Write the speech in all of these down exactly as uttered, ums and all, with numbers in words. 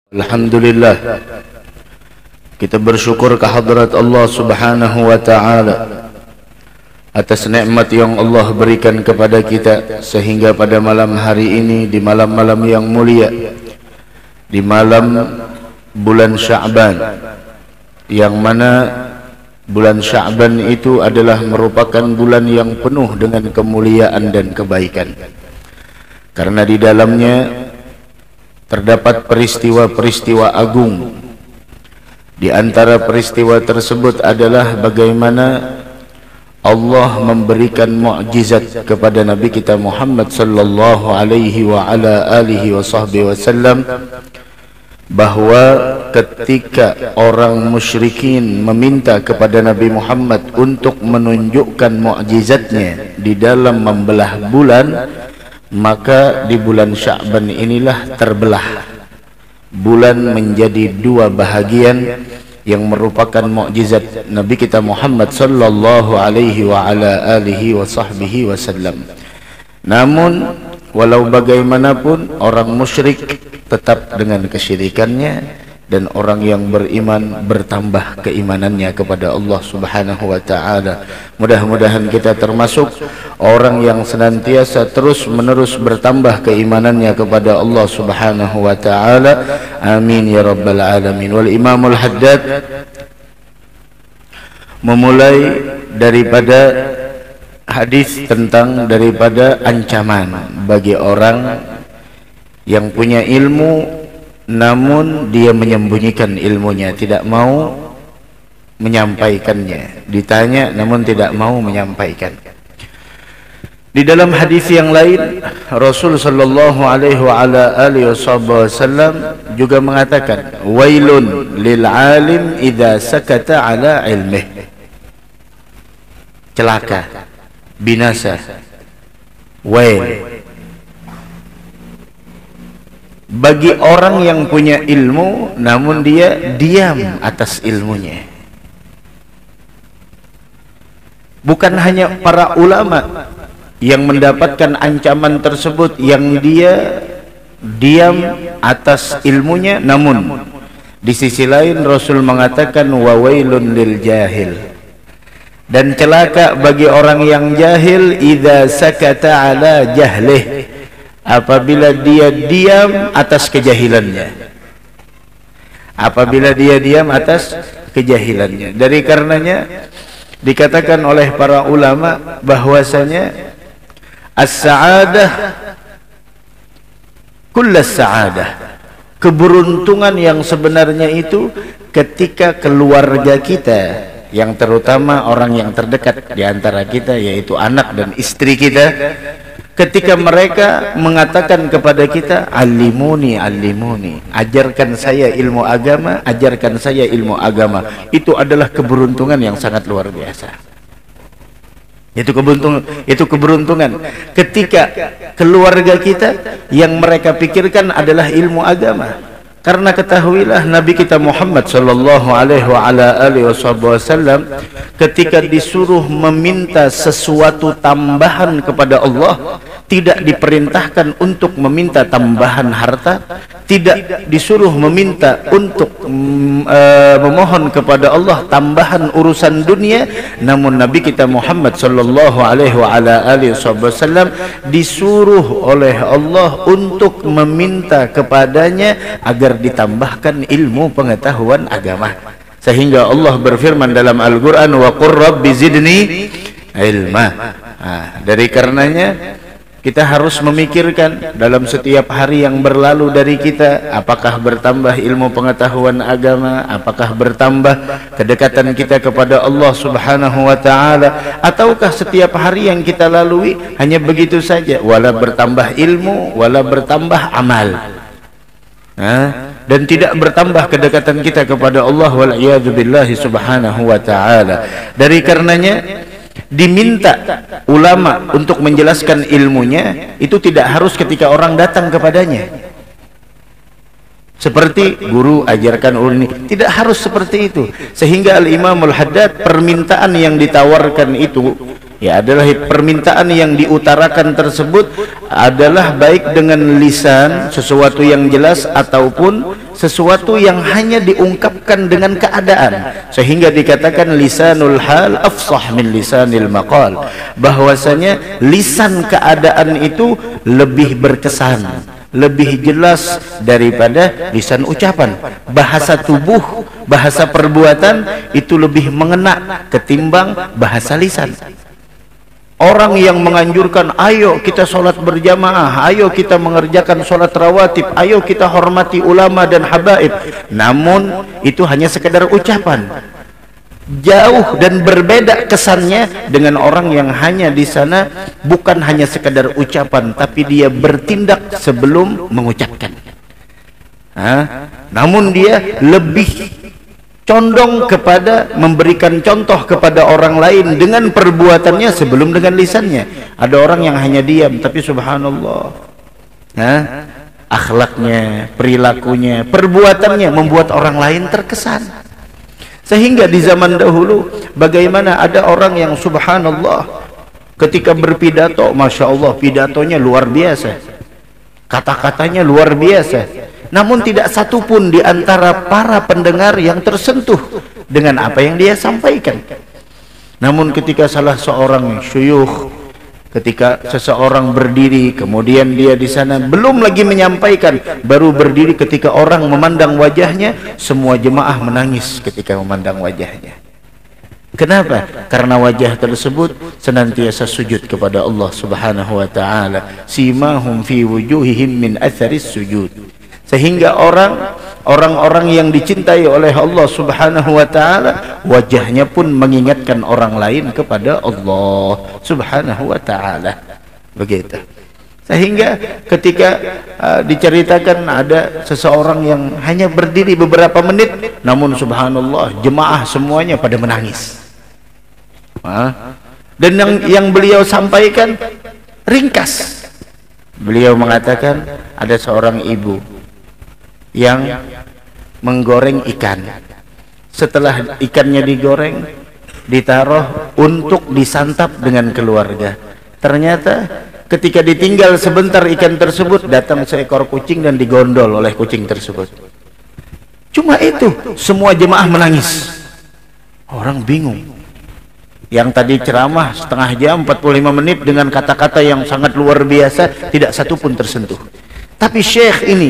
Alhamdulillah, kita bersyukur kehadrat Allah Subhanahu wa ta'ala atas nikmat yang Allah berikan kepada kita, sehingga pada malam hari ini, di malam-malam yang mulia, di malam bulan Sya'ban, yang mana bulan Sya'ban itu adalah merupakan bulan yang penuh dengan kemuliaan dan kebaikan, karena di dalamnya terdapat peristiwa-peristiwa agung. Di antara peristiwa tersebut adalah bagaimana Allah memberikan mukjizat kepada Nabi kita Muhammad sallallahu alaihi wa ala alihi wa sahbihi wasallam, bahwa ketika orang musyrikin meminta kepada Nabi Muhammad untuk menunjukkan mukjizatnya di dalam membelah bulan, maka di bulan Sya'ban inilah terbelah bulan menjadi dua bahagian, yang merupakan mukjizat Nabi kita Muhammad sallallahu alaihi wa ala alihi wa sahbihi wasallam. Namun walau bagaimanapun, orang musyrik tetap dengan kesyirikannya, dan orang yang beriman bertambah keimanannya kepada Allah Subhanahu wa ta'ala. Mudah-mudahan kita termasuk orang yang senantiasa terus menerus bertambah keimanannya kepada Allah Subhanahu wa ta'ala. Amin ya rabbal alamin. Wal Imamul Haddad memulai daripada hadis tentang daripada ancaman bagi orang yang punya ilmu namun dia menyembunyikan ilmunya, tidak mau menyampaikannya. Ditanya namun tidak mau menyampaikan. Di dalam hadis yang lain, Rasul sallallahu alaihi wa ala alihi wasallam juga mengatakan, wailun lil alim idza sakata ala ilmih. Celaka, binasa, wail bagi orang yang punya ilmu namun dia diam atas ilmunya. Bukan hanya para ulama yang mendapatkan ancaman tersebut, yang dia diam atas ilmunya, namun di sisi lain Rasul mengatakan wawailun lil jahil, dan celaka bagi orang yang jahil idza sakata ala jahlih, apabila dia diam atas kejahilannya. Apabila dia diam atas kejahilannya. Dari karenanya dikatakan oleh para ulama bahwasanya as-sa'adah kullas sa'adah, keberuntungan yang sebenarnya itu ketika keluarga kita, yang terutama orang yang terdekat di antara kita, yaitu anak dan istri kita, ketika mereka mengatakan kepada kita, alimuni, alimuni, ajarkan saya ilmu agama, ajarkan saya ilmu agama. Itu adalah keberuntungan yang sangat luar biasa. Itu keberuntungan, itu keberuntungan ketika keluarga kita yang mereka pikirkan adalah ilmu agama. Karena ketahuilah Nabi kita Muhammad sallallahu alaihi wa ala alihi wasallam ketika disuruh meminta sesuatu tambahan kepada Allah, tidak diperintahkan untuk meminta tambahan harta, tidak disuruh meminta untuk mm, uh, memohon kepada Allah tambahan urusan dunia, namun Nabi kita Muhammad sallallahu alaihi wa ala alihi wasallam disuruh oleh Allah untuk meminta kepadanya agar ditambahkan ilmu pengetahuan agama. Sehingga Allah berfirman dalam Al-Quran, wa qur rabbi zidni ilma. Nah, dari karenanya kita harus memikirkan dalam setiap hari yang berlalu dari kita, apakah bertambah ilmu pengetahuan agama, apakah bertambah kedekatan kita kepada Allah Subhanahu wa ta'ala, ataukah setiap hari yang kita lalui hanya begitu saja, wala bertambah ilmu, wala bertambah amal. Nah, dan tidak bertambah kedekatan kita kepada Allah wal'iyadzubillahi subhanahu wa ta'ala. Dari karenanya diminta ulama untuk menjelaskan ilmunya itu tidak harus ketika orang datang kepadanya, seperti guru ajarkan ulun, tidak harus seperti itu. Sehingga Al-Imamul Haddad, permintaan yang ditawarkan itu ya adalah permintaan yang diutarakan tersebut adalah baik dengan lisan, sesuatu yang jelas, ataupun sesuatu yang hanya diungkapkan dengan keadaan, sehingga dikatakan lisanul hal afsah min lisanil maqal, bahwasanya lisan keadaan itu lebih berkesan, lebih jelas daripada lisan ucapan. Bahasa tubuh, bahasa perbuatan itu lebih mengena ketimbang bahasa lisan. Orang yang menganjurkan ayo kita sholat berjamaah, ayo kita mengerjakan sholat rawatib, ayo kita hormati ulama dan habaib, namun itu hanya sekedar ucapan, jauh dan berbeda kesannya dengan orang yang hanya di sana bukan hanya sekedar ucapan, tapi dia bertindak sebelum mengucapkan. Hah? Namun dia lebih condong kepada memberikan contoh kepada orang lain dengan perbuatannya sebelum dengan lisannya. Ada orang yang hanya diam, tapi subhanallah, nah, akhlaknya, perilakunya, perbuatannya membuat orang lain terkesan. Sehingga di zaman dahulu bagaimana ada orang yang subhanallah ketika berpidato, masya Allah, pidatonya luar biasa, kata-katanya luar biasa, namun tidak satu pun di antara para pendengar yang tersentuh dengan apa yang dia sampaikan. Namun ketika salah seorang syuyukh, ketika seseorang berdiri, kemudian dia di sana belum lagi menyampaikan, baru berdiri, ketika orang memandang wajahnya, semua jemaah menangis ketika memandang wajahnya. Kenapa? Karena wajah tersebut senantiasa sujud kepada Allah Subhanahu wa taala. Simahum fi wujuhihim min atharis sujud. Sehingga orang orang-orang yang dicintai oleh Allah Subhanahu wa taala, wajahnya pun mengingatkan orang lain kepada Allah Subhanahu wa taala. Begitu. Sehingga ketika uh, diceritakan ada seseorang yang hanya berdiri beberapa menit, namun subhanallah jemaah semuanya pada menangis. Hah? Dan yang yang beliau sampaikan ringkas. Beliau mengatakan ada seorang ibu yang menggoreng ikan. Setelah ikannya digoreng, ditaruh untuk disantap dengan keluarga. Ternyata ketika ditinggal sebentar ikan tersebut, datang seekor kucing dan digondol oleh kucing tersebut. Cuma itu, semua jemaah menangis. Orang bingung. Yang tadi ceramah setengah jam, empat puluh lima menit dengan kata-kata yang sangat luar biasa, tidak satu pun tersentuh. Tapi syekh ini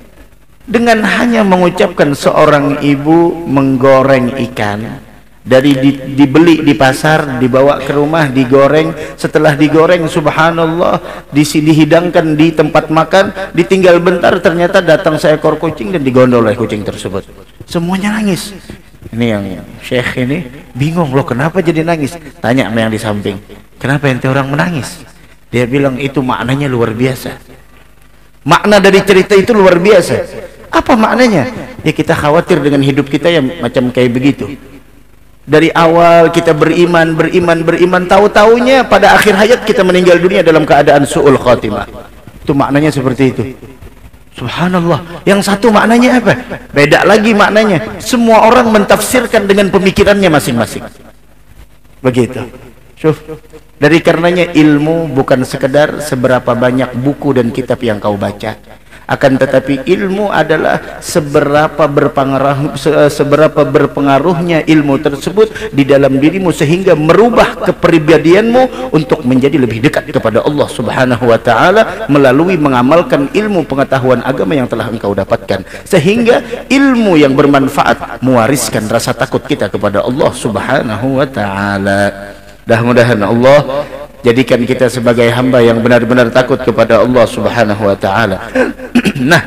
dengan hanya mengucapkan seorang ibu menggoreng ikan, dari di, dibeli di pasar, dibawa ke rumah, digoreng, setelah digoreng subhanallah di, dihidangkan di tempat makan, ditinggal bentar, ternyata datang seekor kucing dan digondol oleh kucing tersebut. Semuanya nangis. Ini yang syekh ini bingung, loh kenapa jadi nangis? Tanya sama yang di samping, kenapa ente orang menangis? Dia bilang itu maknanya luar biasa. Makna dari cerita itu luar biasa. Apa maknanya? Ya kita khawatir dengan hidup kita yang macam kayak begitu. Dari awal kita beriman, beriman, beriman, tahu-taunya pada akhir hayat kita meninggal dunia dalam keadaan su'ul khatimah. Itu maknanya seperti itu. Subhanallah. Yang satu maknanya apa? Beda lagi maknanya. Semua orang mentafsirkan dengan pemikirannya masing-masing. Begitu. Syuf. Dari karenanya ilmu bukan sekedar seberapa banyak buku dan kitab yang kau baca, akan tetapi ilmu adalah seberapa berpengaruh, seberapa berpengaruhnya ilmu tersebut di dalam dirimu sehingga merubah kepribadianmu untuk menjadi lebih dekat kepada Allah Subhanahu wa taala melalui mengamalkan ilmu pengetahuan agama yang telah engkau dapatkan, sehingga ilmu yang bermanfaat mewariskan rasa takut kita kepada Allah Subhanahu wa taala. Mudah-mudahan Allah jadikan kita sebagai hamba yang benar-benar takut kepada Allah Subhanahu wa taala. Nah,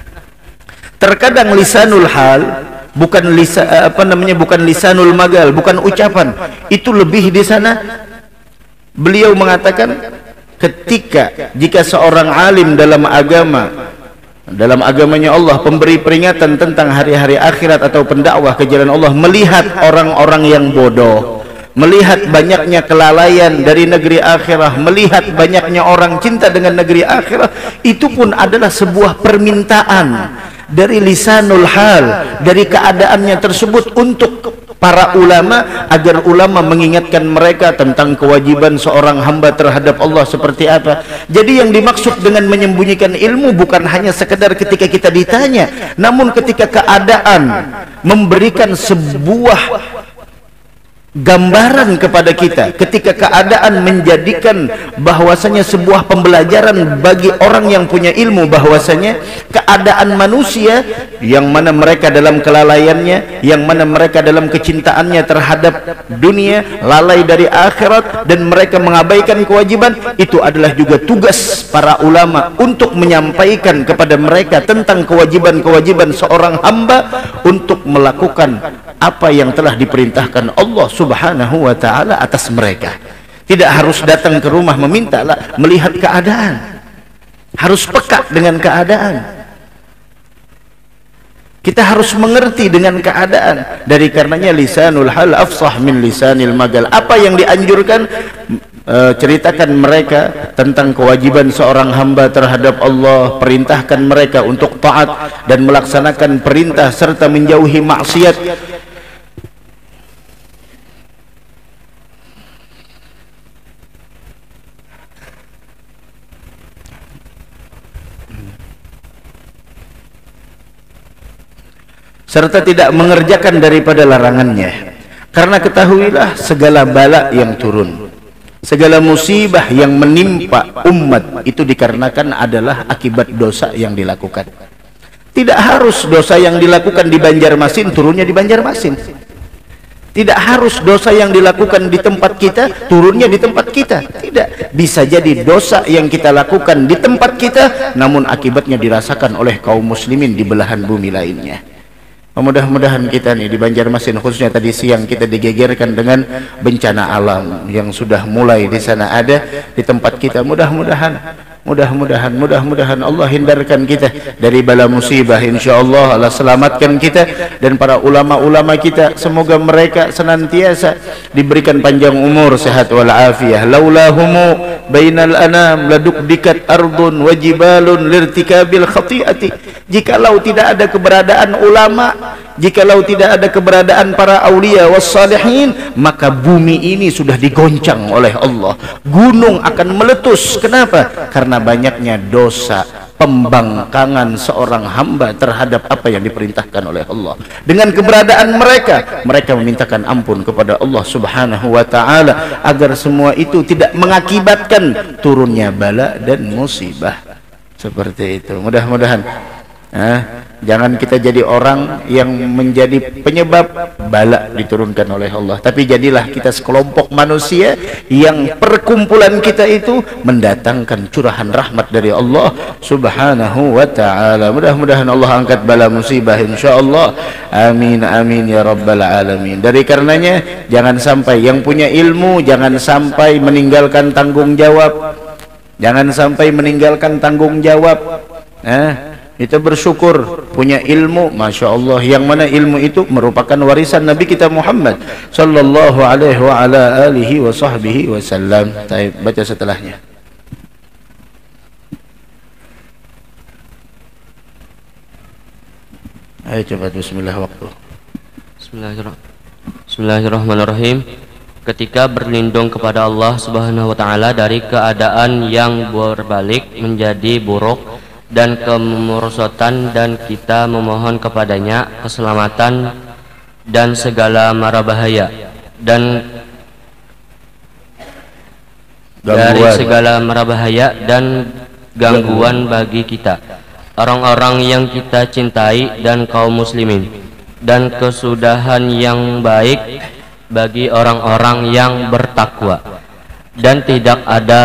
terkadang lisanul hal bukan lisa, apa namanya bukan lisanul magal, bukan ucapan. Itu lebih di sana. Beliau mengatakan ketika jika seorang alim dalam agama, dalam agamanya Allah, pemberi peringatan tentang hari-hari akhirat atau pendakwah ke jalan Allah, melihat orang-orang yang bodoh, melihat banyaknya kelalaian dari negeri akhirah, melihat banyaknya orang cinta dengan negeri akhirah, itu pun adalah sebuah permintaan dari lisanul hal, dari keadaannya tersebut untuk para ulama, agar ulama mengingatkan mereka tentang kewajiban seorang hamba terhadap Allah seperti apa. Jadi yang dimaksud dengan menyembunyikan ilmu bukan hanya sekedar ketika kita ditanya, namun ketika keadaan memberikan sebuah gambaran kepada kita, ketika keadaan menjadikan bahwasanya sebuah pembelajaran bagi orang yang punya ilmu, bahwasanya keadaan manusia yang mana mereka dalam kelalaiannya, yang mana mereka dalam kecintaannya terhadap dunia, lalai dari akhirat, dan mereka mengabaikan kewajiban, itu adalah juga tugas para ulama untuk menyampaikan kepada mereka tentang kewajiban-kewajiban seorang hamba untuk melakukan apa yang telah diperintahkan Allah Subhanahu wa ta'ala atas mereka. Tidak harus datang ke rumah meminta, lah, melihat keadaan, harus peka dengan keadaan. Kita harus mengerti dengan keadaan. Dari karenanya lisanul hal afsah min lisanil magal. Apa yang dianjurkan, e, ceritakan mereka tentang kewajiban seorang hamba terhadap Allah, perintahkan mereka untuk taat dan melaksanakan perintah serta menjauhi maksiat. Serta tidak mengerjakan daripada larangannya. Karena ketahuilah segala bala yang turun, segala musibah yang menimpa umat itu dikarenakan adalah akibat dosa yang dilakukan. Tidak harus dosa yang dilakukan di Banjarmasin turunnya di Banjarmasin. Tidak harus dosa yang dilakukan di tempat kita turunnya di tempat kita. Tidak. Bisa jadi dosa yang kita lakukan di tempat kita, namun akibatnya dirasakan oleh kaum muslimin di belahan bumi lainnya. Mudah-mudahan kita nih di Banjarmasin, khususnya tadi siang kita digegerkan dengan bencana alam yang sudah mulai di sana ada di tempat kita. Mudah-mudahan, mudah-mudahan, mudah-mudahan Allah hindarkan kita dari bala musibah. Insyaallah Allah selamatkan kita dan para ulama-ulama kita. Semoga mereka senantiasa diberikan panjang umur, sehat wal afiyah. Laulahumu bainal anam ladukdikat ardun wajibalun lirtikabil khati'ati. Jikalau tidak ada keberadaan ulama, jikalau tidak ada keberadaan para aulia wassalihin, maka bumi ini sudah digoncang oleh Allah. Gunung akan meletus. Kenapa? Karena banyaknya dosa pembangkangan seorang hamba terhadap apa yang diperintahkan oleh Allah. Dengan keberadaan mereka, mereka memintakan ampun kepada Allah Subhanahu wa ta'ala agar semua itu tidak mengakibatkan turunnya bala dan musibah seperti itu. Mudah-mudahan Nah, jangan kita jadi orang yang menjadi penyebab bala diturunkan oleh Allah, tapi jadilah kita sekelompok manusia yang perkumpulan kita itu mendatangkan curahan rahmat dari Allah Subhanahu wa ta'ala. Mudah-mudahan Allah angkat bala musibah insyaallah. Amin amin ya rabbal alamin. Dari karenanya jangan sampai yang punya ilmu jangan sampai meninggalkan tanggung jawab. Jangan sampai meninggalkan tanggung jawab. Nah, kita bersyukur punya ilmu, Masya Allah, yang mana ilmu itu merupakan warisan Nabi kita Muhammad sallallahu alaihi wa ala alihi wa sahbihi wasallam. Baik, baca setelahnya. Ayo coba bismillah waktu. Bismillahirrahmanirrahim. Bismillahirrahmanirrahim. Ketika berlindung kepada Allah Subhanahu wa taala dari keadaan yang berbalik menjadi buruk dan kemerosotan, dan kita memohon kepadanya keselamatan dan segala mara bahaya dan gangguan. Dari segala mara bahaya dan gangguan bagi kita, orang-orang yang kita cintai dan kaum muslimin, dan kesudahan yang baik bagi orang-orang yang bertakwa, dan tidak ada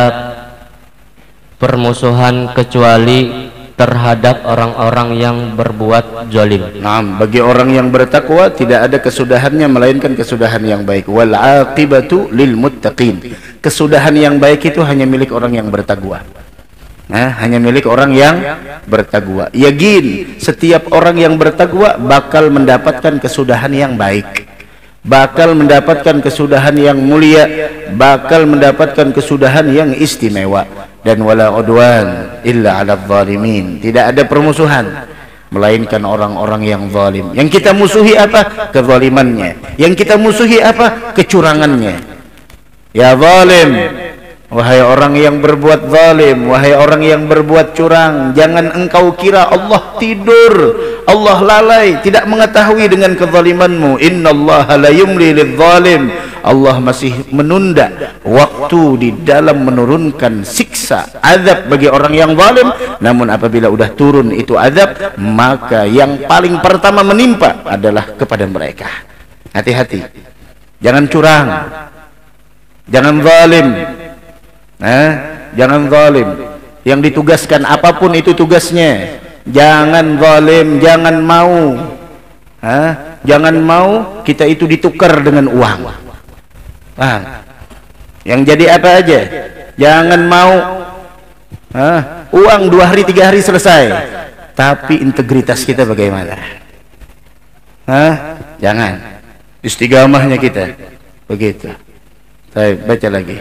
permusuhan kecuali terhadap orang-orang yang berbuat zalim. Nah, bagi orang yang bertakwa tidak ada kesudahannya melainkan kesudahan yang baik. Wal aqibatu lil muttaqin. Kesudahan yang baik itu hanya milik orang yang bertakwa. Nah, hanya milik orang yang bertakwa. Yakin setiap orang yang bertakwa bakal mendapatkan kesudahan yang baik, bakal mendapatkan kesudahan yang mulia, bakal mendapatkan kesudahan yang istimewa. Dan wala udwan illa 'alal zalimin. Tidak ada permusuhan melainkan orang-orang yang zalim. Yang kita musuhi apa? Kezalimannya. Yang kita musuhi apa? Kecurangannya. Ya zalim, wahai orang yang berbuat zalim, wahai orang yang berbuat curang, jangan engkau kira Allah tidur, Allah lalai, tidak mengetahui dengan kezalimanmu. Innallaha la yumli lidzalim. Allah masih menunda waktu di dalam menurunkan siksa azab bagi orang yang zalim. Namun apabila udah turun itu azab, maka yang paling pertama menimpa adalah kepada mereka. Hati-hati, jangan curang, jangan zalim. Nah, jangan zalim. Yang ditugaskan apapun itu tugasnya. Jangan zalim, jangan mau. Hah? Jangan mau kita itu ditukar dengan uang. Paham? Yang jadi apa aja? Jangan mau. Hah? Uang dua hari tiga hari selesai. Tapi integritas kita bagaimana? Hah? Jangan. Istiqamahnya kita begitu. Saya baca lagi.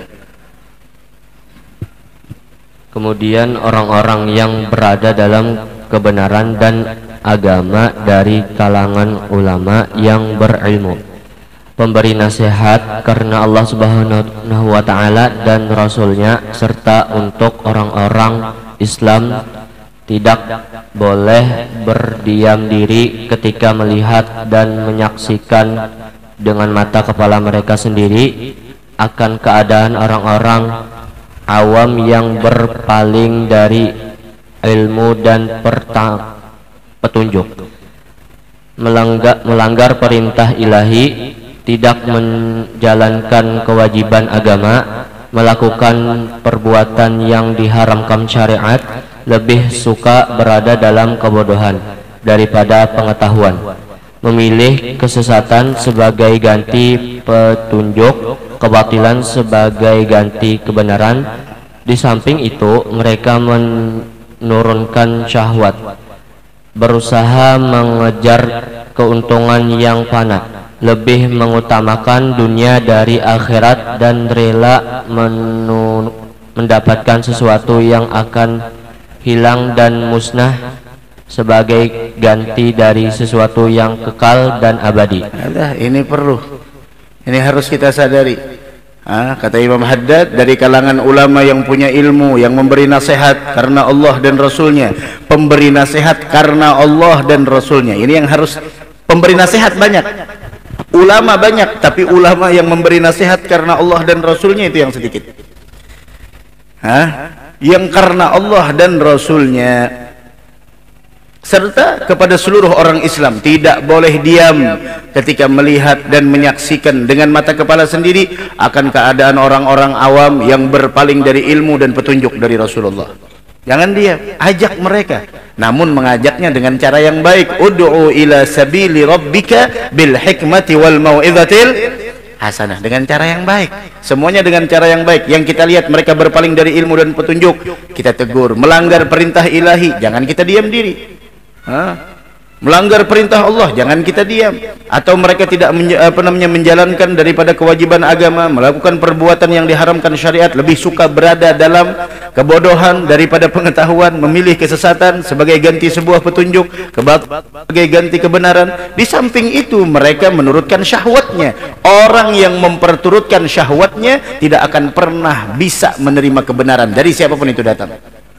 Kemudian orang-orang yang berada dalam kebenaran dan agama dari kalangan ulama yang berilmu, pemberi nasihat karena Allah Subhanahu wa Ta'ala dan Rasulnya, serta untuk orang-orang Islam tidak boleh berdiam diri ketika melihat dan menyaksikan dengan mata kepala mereka sendiri akan keadaan orang-orang awam yang berpaling dari ilmu dan petunjuk, melanggar, melanggar perintah ilahi, tidak menjalankan kewajiban agama, melakukan perbuatan yang diharamkan syariat, lebih suka berada dalam kebodohan daripada pengetahuan, memilih kesesatan sebagai ganti petunjuk, kebatilan sebagai ganti kebenaran. Di samping itu mereka menurunkan syahwat, berusaha mengejar keuntungan yang fana, lebih mengutamakan dunia dari akhirat, dan rela mendapatkan sesuatu yang akan hilang dan musnah sebagai ganti dari sesuatu yang kekal dan abadi. Alah, ini perlu, ini harus kita sadari. Ah, kata Imam Haddad, dari kalangan ulama yang punya ilmu, yang memberi nasihat karena Allah dan Rasulnya, pemberi nasihat karena Allah dan Rasulnya. Ini yang harus, pemberi nasihat banyak, ulama banyak, tapi ulama yang memberi nasihat karena Allah dan Rasulnya itu yang sedikit. Hah? Yang karena Allah dan Rasulnya, serta kepada seluruh orang Islam, tidak boleh diam ketika melihat dan menyaksikan dengan mata kepala sendiri akan keadaan orang-orang awam yang berpaling dari ilmu dan petunjuk dari Rasulullah. Jangan diam, ajak mereka, namun mengajaknya dengan cara yang baik. Ud'u ila sabili rabbika bil hikmati wal mau'izatil hasanah, dengan cara yang baik, semuanya dengan cara yang baik. Yang kita lihat mereka berpaling dari ilmu dan petunjuk, kita tegur. Melanggar perintah ilahi, jangan kita diam diri. Hah? Melanggar perintah Allah, jangan kita diam. Atau mereka tidak apa namanya menjalankan daripada kewajiban agama, melakukan perbuatan yang diharamkan syariat, lebih suka berada dalam kebodohan daripada pengetahuan, memilih kesesatan sebagai ganti sebuah petunjuk, kebatilan sebagai ganti kebenaran. Di samping itu mereka menurutkan syahwatnya. Orang yang memperturutkan syahwatnya tidak akan pernah bisa menerima kebenaran dari siapapun itu datang.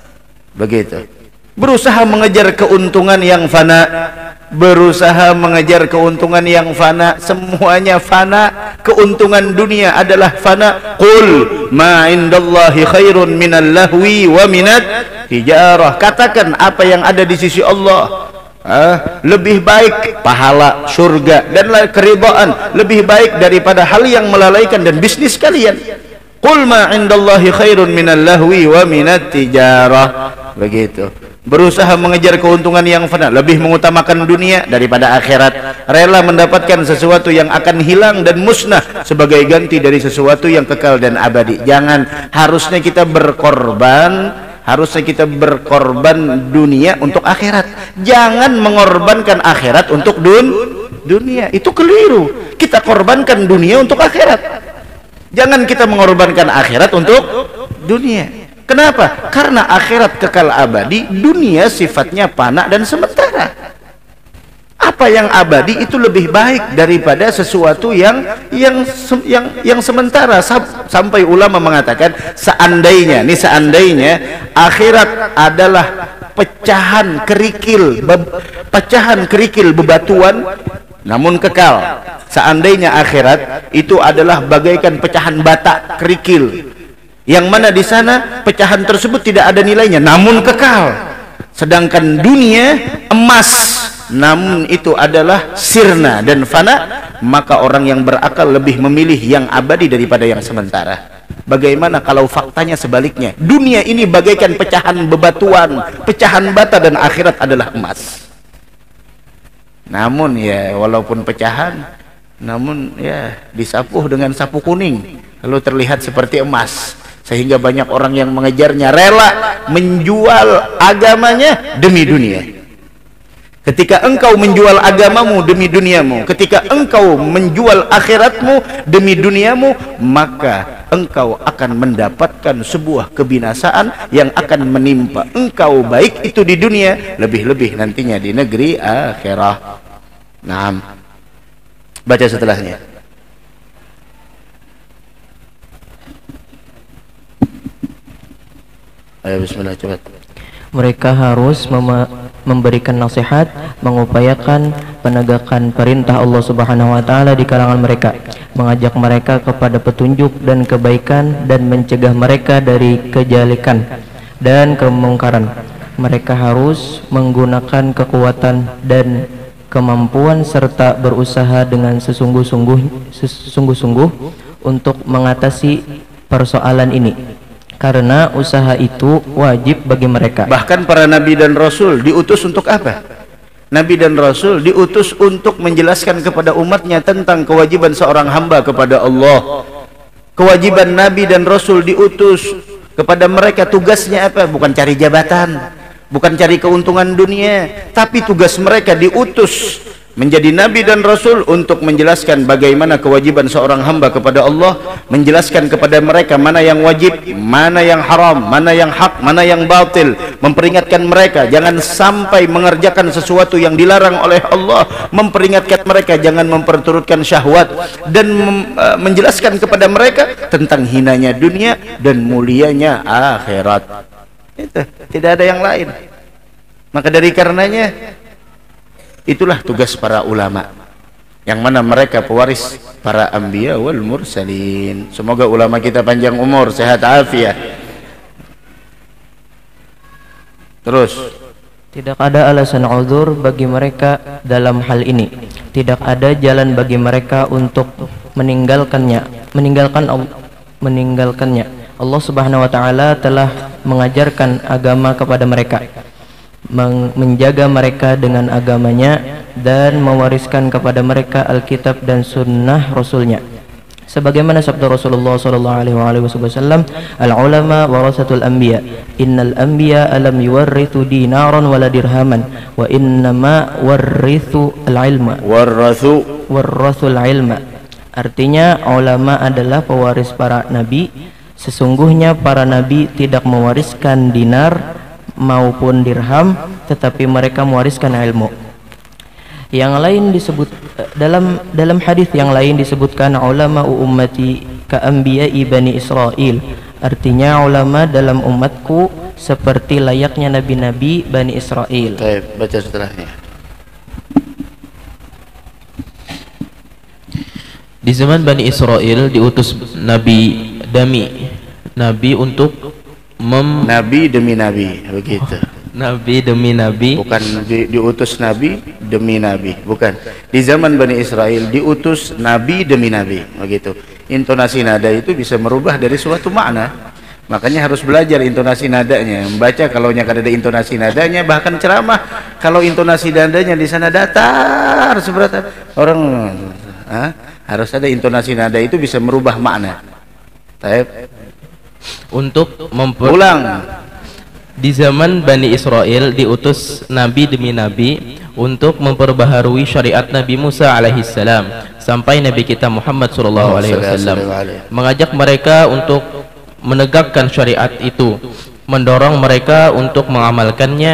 Begitu. Berusaha mengejar keuntungan yang fana, berusaha mengejar keuntungan yang fana, semuanya fana. Keuntungan dunia adalah fana. Qul ma indallahi khairun minal lahwi wa minat tijarah. Katakan apa yang ada di sisi Allah, ah, lebih baik pahala, surga dan keridhaan, lebih baik daripada hal yang melalaikan dan bisnis kalian. Qul ma indallahi khairun minal lahwi wa minat tijarah. Begitu. Berusaha mengejar keuntungan yang fana, lebih mengutamakan dunia daripada akhirat, rela mendapatkan sesuatu yang akan hilang dan musnah sebagai ganti dari sesuatu yang kekal dan abadi. Jangan, harusnya kita berkorban, harusnya kita berkorban dunia untuk akhirat. Jangan mengorbankan akhirat untuk dun dunia, itu keliru. Kita korbankan dunia untuk akhirat. Jangan kita mengorbankan akhirat untuk dunia. Kenapa? Karena akhirat kekal abadi, dunia sifatnya fana dan sementara. apa yang abadi itu lebih baik daripada sesuatu yang yang yang yang sementara. Sampai ulama mengatakan seandainya, nih seandainya akhirat adalah pecahan kerikil, pecahan kerikil bebatuan namun kekal. Seandainya akhirat itu adalah bagaikan pecahan bata kerikil, yang mana di sana pecahan tersebut tidak ada nilainya namun kekal. Sedangkan dunia emas, namun itu adalah sirna dan fana, maka orang yang berakal lebih memilih yang abadi daripada yang sementara. Bagaimana kalau faktanya sebaliknya? Dunia ini bagaikan pecahan bebatuan, pecahan bata, dan akhirat adalah emas. Namun ya, walaupun pecahan, namun ya disapuh dengan sapu kuning, lalu terlihat seperti emas. Sehingga banyak orang yang mengejarnya, rela menjual agamanya demi dunia. Ketika engkau menjual agamamu demi duniamu, ketika engkau menjual akhiratmu demi duniamu, maka engkau akan mendapatkan sebuah kebinasaan yang akan menimpa engkau, baik itu di dunia, lebih-lebih nantinya di negeri akhirah. Naam. Baca setelahnya. Ayo bismillah, cepat. Mereka harus mem memberikan nasihat, mengupayakan penegakan perintah Allah Subhanahu wa taala di kalangan mereka, mengajak mereka kepada petunjuk dan kebaikan, dan mencegah mereka dari kejelekan dan kemungkaran. Mereka harus menggunakan kekuatan dan kemampuan serta berusaha dengan sesungguh-sungguh sesungguh-sungguh untuk mengatasi persoalan ini. Karena usaha itu wajib bagi mereka. Bahkan para nabi dan rasul diutus untuk apa? Nabi dan rasul diutus untuk menjelaskan kepada umatnya tentang kewajiban seorang hamba kepada Allah. Kewajiban nabi dan rasul diutus kepada mereka, tugasnya apa? Bukan cari jabatan, bukan cari keuntungan dunia, tapi tugas mereka diutus menjadi nabi dan rasul untuk menjelaskan bagaimana kewajiban seorang hamba kepada Allah, menjelaskan kepada mereka mana yang wajib, mana yang haram, mana yang hak, mana yang batil, memperingatkan mereka jangan sampai mengerjakan sesuatu yang dilarang oleh Allah, memperingatkan mereka jangan memperturutkan syahwat, dan uh, menjelaskan kepada mereka tentang hinanya dunia dan mulianya akhirat. Itu tidak ada yang lain. Maka dari karenanya itulah tugas para ulama, yang mana mereka pewaris para anbiya wal mursalin. Semoga ulama kita panjang umur, sehat afiat. Terus, tidak ada alasan uzur bagi mereka dalam hal ini. Tidak ada jalan bagi mereka untuk meninggalkannya, meninggalkan meninggalkannya. Allah Subhanahu wa taala telah mengajarkan agama kepada mereka, menjaga mereka dengan agamanya, dan mewariskan kepada mereka Alkitab dan Sunnah Rasulnya. Sebagaimana sabda Rasulullah sallallahu alaihi wasallam, al-ulama warasatul anbiya, innal anbiya alam yuwarrithu dinaran wala dirhaman, wa innama warrithu al-ilma warathu warrathul ilma. Artinya ulama adalah pewaris para nabi. Sesungguhnya para nabi tidak mewariskan dinar maupun dirham, tetapi mereka mewariskan ilmu. Yang lain disebut dalam dalam hadis yang lain disebutkan ulama ummati ka anbiya'i bani Israil. Artinya ulama dalam umatku seperti layaknya nabi-nabi Bani Israil. Baik, baca setelahnya. Di zaman Bani Israil diutus Nabi Dami, nabi untuk Mem nabi demi nabi, begitu. Nabi demi nabi, bukan di, diutus nabi demi nabi, bukan. Di zaman Bani Israel diutus nabi demi nabi, begitu. Intonasi nada itu bisa merubah dari suatu makna. Makanya harus belajar intonasi nadanya. Membaca kalau yang ada intonasi nadanya, bahkan ceramah kalau intonasi nadanya di sana datar seperti orang, ha? Harus ada intonasi nada itu bisa merubah makna. Taib. Untuk memper ulang. Di zaman Bani Israel diutus nabi demi nabi untuk memperbaharui syariat Nabi Musa alaihissalam sampai Nabi kita Muhammad sallallahu alaihi wasallam, mengajak mereka untuk menegakkan syariat itu, mendorong mereka untuk mengamalkannya,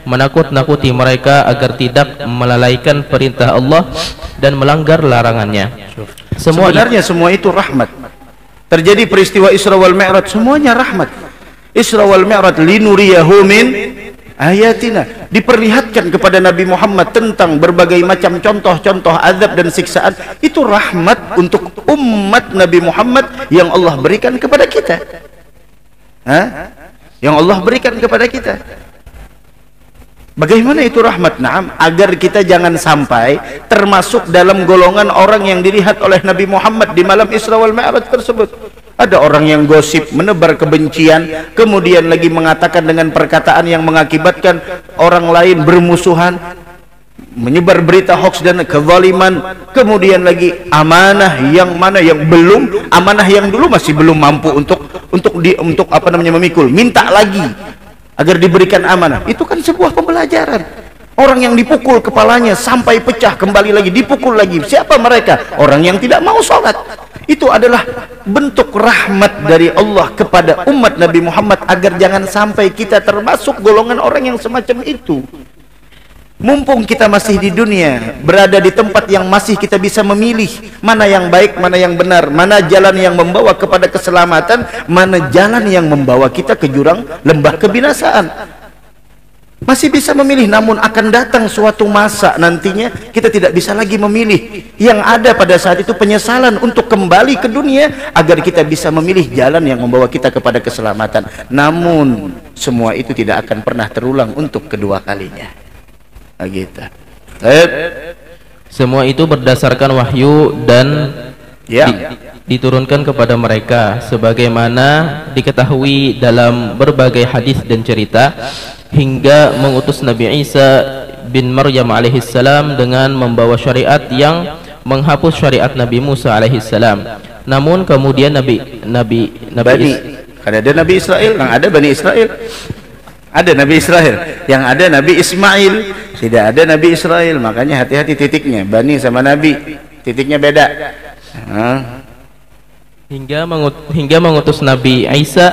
menakut-nakuti mereka agar tidak melalaikan perintah Allah dan melanggar larangannya. Semua Sebenarnya semua itu rahmat. Terjadi peristiwa Isra wal Mi'raj, semuanya rahmat. Isra wal Mi'raj linuriyahu min ayatina, diperlihatkan kepada Nabi Muhammad tentang berbagai macam contoh-contoh azab dan siksaan. Itu rahmat untuk umat Nabi Muhammad yang Allah berikan kepada kita. Hah? Yang Allah berikan kepada kita. Bagaimana itu rahmat? Naam, agar kita jangan sampai termasuk dalam golongan orang yang dilihat oleh Nabi Muhammad di malam Isra wal Mi'raj tersebut. Ada orang yang gosip, menebar kebencian, kemudian lagi mengatakan dengan perkataan yang mengakibatkan orang lain bermusuhan, menyebar berita hoax dan kezaliman. Kemudian lagi amanah yang mana yang belum, amanah yang dulu masih belum mampu untuk untuk di untuk apa namanya memikul, minta lagi agar diberikan amanah. Itu kan sebuah pembelajaran. Orang yang dipukul kepalanya sampai pecah, kembali lagi dipukul lagi. Siapa mereka? Orang yang tidak mau sholat. Itu adalah bentuk rahmat dari Allah kepada umat Nabi Muhammad agar jangan sampai kita termasuk golongan orang yang semacam itu. Mumpung kita masih di dunia, berada di tempat yang masih kita bisa memilih mana yang baik, mana yang benar, mana jalan yang membawa kepada keselamatan, mana jalan yang membawa kita ke jurang lembah kebinasaan. Masih bisa memilih, namun akan datang suatu masa nantinya kita tidak bisa lagi memilih. Yang ada pada saat itu penyesalan untuk kembali ke dunia agar kita bisa memilih jalan yang membawa kita kepada keselamatan. Namun semua itu tidak akan pernah terulang untuk kedua kalinya. Gitu. Semua itu berdasarkan wahyu dan ya, di, diturunkan kepada mereka sebagaimana diketahui dalam berbagai hadis dan cerita, hingga mengutus Nabi Isa bin Maryam alaihissalam dengan membawa syariat yang menghapus syariat Nabi Musa alaihissalam. Namun kemudian Nabi Nabi Nabi Bani, kan ada Nabi Israel, yang ada Bani Israel. Ada Nabi Israel, yang ada Nabi Ismail, tidak ada Nabi Israel. Makanya hati-hati titiknya, Bani sama Nabi titiknya beda. Hah? Hingga mengut, hingga mengutus Nabi Isa.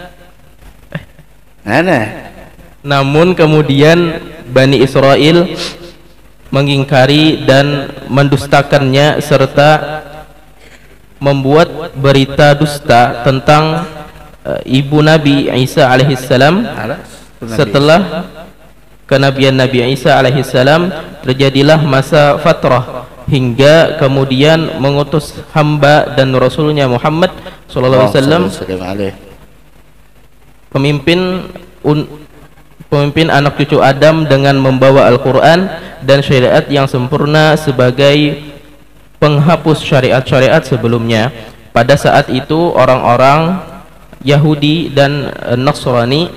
Mana? Namun kemudian Bani Israel mengingkari dan mendustakannya serta membuat berita dusta tentang uh, ibu Nabi Isa alaihissalam. Setelah kenabian Nabi Isa alaihissalam terjadilah masa fatrah, hingga kemudian mengutus hamba dan rasulnya Muhammad sallallahu alaihi wasallam, pemimpin un, pemimpin anak cucu Adam, dengan membawa Al-Quran dan syariat yang sempurna sebagai penghapus syariat-syariat sebelumnya. Pada saat itu orang-orang Yahudi dan Nasrani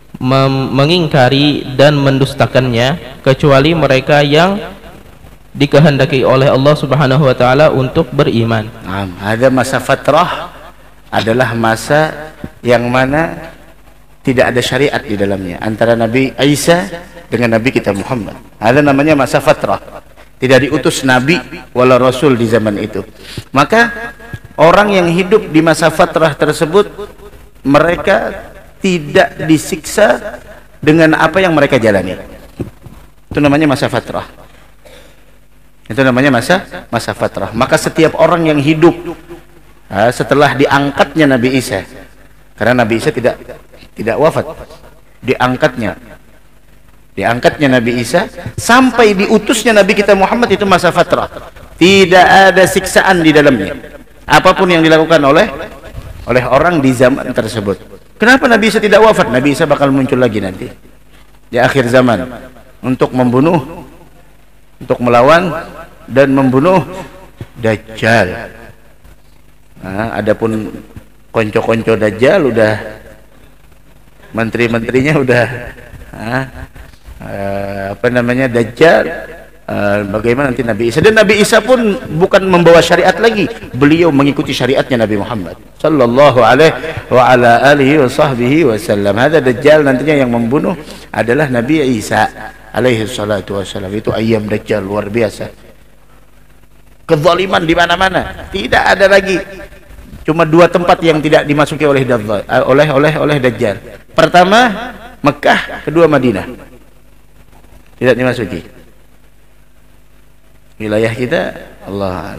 mengingkari dan mendustakannya, kecuali mereka yang dikehendaki oleh Allah Subhanahu wa taala untuk beriman. Nah, ada masa fatrah, adalah masa yang mana tidak ada syariat di dalamnya antara Nabi Isa dengan Nabi kita Muhammad. Ada namanya masa fatrah. Tidak diutus nabi wala rasul di zaman itu. Maka orang yang hidup di masa fatrah tersebut, mereka tidak disiksa dengan apa yang mereka jalani. Itu namanya masa fatrah. Itu namanya masa masa fatrah. Maka setiap orang yang hidup uh, setelah diangkatnya Nabi Isa, karena Nabi Isa tidak tidak wafat, diangkatnya diangkatnya Nabi Isa sampai diutusnya Nabi kita Muhammad, itu masa fatrah. Tidak ada siksaan di dalamnya, apapun yang dilakukan oleh oleh orang di zaman tersebut. Kenapa Nabi Isa tidak wafat? Nabi Isa bakal muncul lagi nanti di akhir zaman untuk membunuh, untuk melawan dan membunuh Dajjal. Nah, adapun konco-konco Dajjal udah, menteri-menterinya udah ah, uh, apa namanya Dajjal, uh, bagaimana nanti Nabi Isa. Dan Nabi Isa pun bukan membawa syariat lagi, beliau mengikuti syariatnya Nabi Muhammad sallallahu alaihi wa ala alihi wa sahbihi wasallam. Ada Dajjal nantinya yang membunuh adalah Nabi Isa alaihi salatu wasallam. Itu ayam Dajjal luar biasa, kezaliman di mana-mana, tidak ada lagi. Cuma dua tempat yang tidak dimasuki oleh oleh oleh oleh Dajjal. Pertama Mekah, kedua Madinah. Tidak dimasuki. Wilayah kita Allah.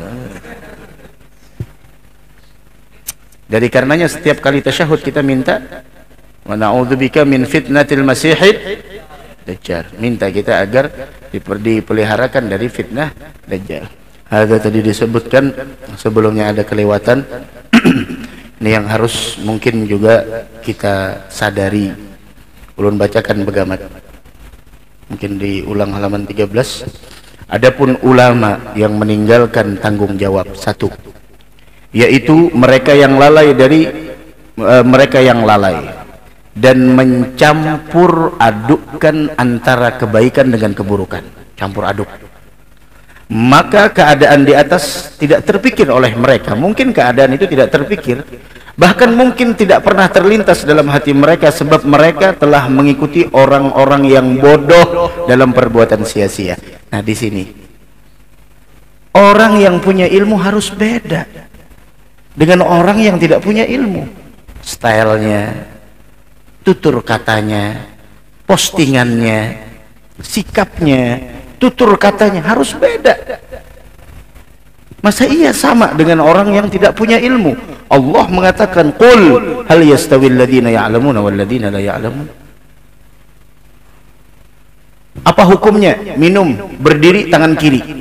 Jadi karenanya setiap kali tasyahud kita minta wa na'udzubika min fitnatil masiihid dajjal. Minta kita agar dipeliharakan dari fitnah dajjal. Ada tadi disebutkan, sebelumnya ada kelewatan. Ini yang harus mungkin juga kita sadari. Ulun bacakan begamat. Mungkin diulang halaman tiga belas. Adapun ulama yang meninggalkan tanggung jawab satu, yaitu mereka yang lalai dari e, mereka yang lalai dan mencampur adukkan antara kebaikan dengan keburukan, campur aduk. Maka keadaan di atas tidak terpikir oleh mereka. Mungkin keadaan itu tidak terpikir, bahkan mungkin tidak pernah terlintas dalam hati mereka, sebab mereka telah mengikuti orang-orang yang bodoh dalam perbuatan sia-sia. Nah, di sini orang yang punya ilmu harus beda dengan orang yang tidak punya ilmu. Stylenya, tutur katanya, postingannya, sikapnya, tutur katanya harus beda. Masa iya sama dengan orang yang tidak punya ilmu? Allah mengatakan, qul hal yastawil ladzina ya'lamuna wal ladzina la ya'lamun. Apa hukumnya minum berdiri tangan kiri?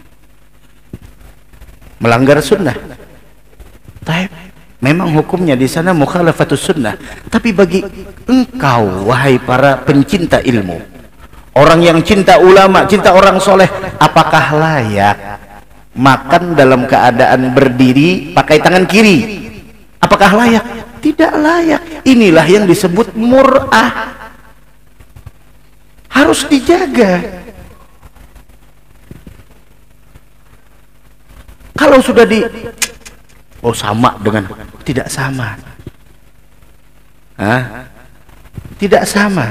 Melanggar sunnah. Taib. Memang hukumnya di sana mukhalafatus sunnah. Tapi bagi engkau, wahai para pencinta ilmu, orang yang cinta ulama, cinta orang soleh, apakah layak makan dalam keadaan berdiri pakai tangan kiri? Apakah layak? Tidak layak. Inilah yang disebut mur'ah. Harus dijaga. Kalau sudah di oh sama dengan, tidak sama. Hah? Tidak sama.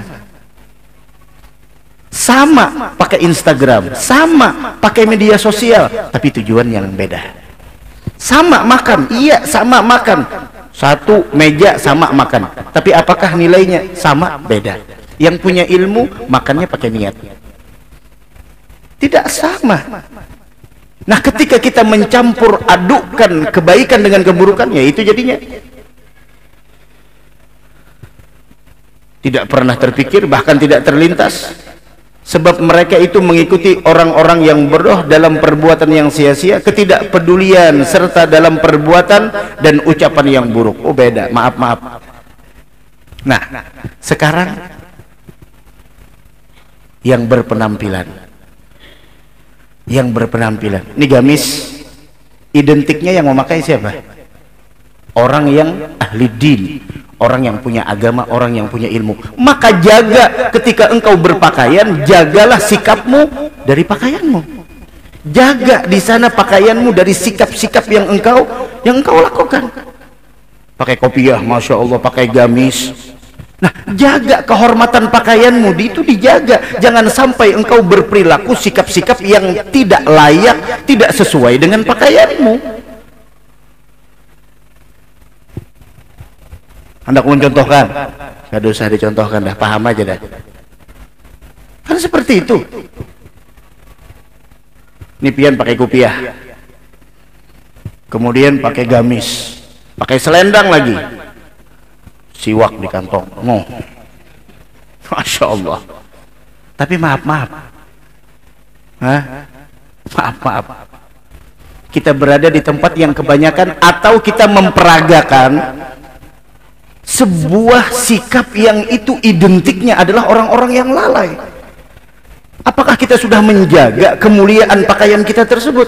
Sama pakai Instagram, sama pakai media sosial, tapi tujuan yang beda. Sama makan, iya sama makan. Satu meja sama makan, tapi apakah nilainya sama? Beda. Yang punya ilmu makannya pakai niat. Tidak sama. Nah, ketika kita mencampur adukkan kebaikan dengan keburukan, ya itu jadinya tidak pernah terpikir, bahkan tidak terlintas. Sebab mereka itu mengikuti orang-orang yang bodoh dalam perbuatan yang sia-sia, ketidakpedulian serta dalam perbuatan dan ucapan yang buruk. Oh beda, maaf maaf. Nah, sekarang yang berpenampilan, yang berpenampilan, ini gamis, identiknya yang memakai siapa? Orang yang ahli din, orang yang punya agama, orang yang punya ilmu. Maka jaga ketika engkau berpakaian, jagalah sikapmu dari pakaianmu. Jaga di sana pakaianmu dari sikap-sikap yang engkau yang engkau lakukan. Pakai kopiah, masya Allah, pakai gamis. Nah, jaga kehormatan pakaianmu, itu dijaga. Jangan sampai engkau berperilaku sikap-sikap yang tidak layak, tidak sesuai dengan pakaianmu. Hendak mencontohkan, gak usah dicontohkan dah, paham aja dah. Kan seperti itu. Ini pian pakai kopiah, kemudian pakai gamis, pakai selendang lagi, siwak di kantong, oh, masya Allah. Tapi maaf maaf, Hah? maaf maaf, kita berada di tempat yang kebanyakan atau kita memperagakan sebuah sikap yang itu identiknya adalah orang-orang yang lalai. Apakah kita sudah menjaga kemuliaan pakaian kita tersebut?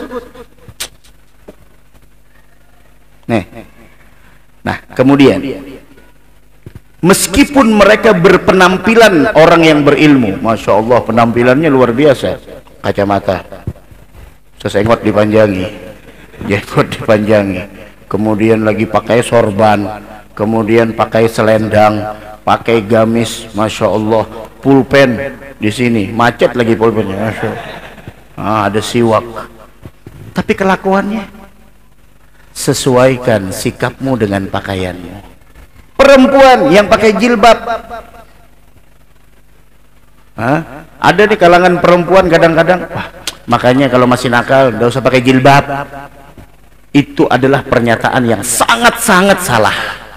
Nih. Nah, kemudian meskipun mereka berpenampilan orang yang berilmu, masya Allah penampilannya luar biasa, kacamata, sesengot dipanjangi, jenggot dipanjangi, kemudian lagi pakai sorban, kemudian pakai selendang, pakai gamis, masya Allah, pulpen di sini, macet lagi pulpennya, masya Allah. Ah, ada siwak. Tapi kelakuannya, sesuaikan sikapmu dengan pakaianmu. Perempuan yang pakai jilbab, ah, Ada di kalangan perempuan kadang-kadang, wah, makanya kalau masih nakal nggak usah pakai jilbab. Itu adalah pernyataan yang sangat-sangat salah.